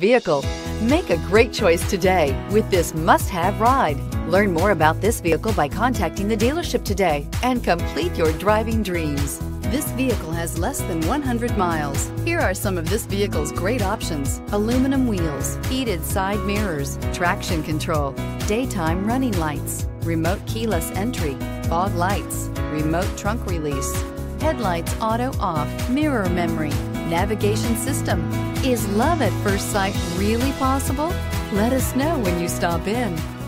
vehicle. Make a great choice today with this must-have ride. Learn more about this vehicle by contacting the dealership today and complete your driving dreams. This vehicle has less than 100 miles. Here are some of this vehicle's great options: aluminum wheels, heated side mirrors, traction control, daytime running lights, remote keyless entry, fog lights, remote trunk release, headlights auto off, mirror memory, navigation system. Is love at first sight really possible? Let us know when you stop in.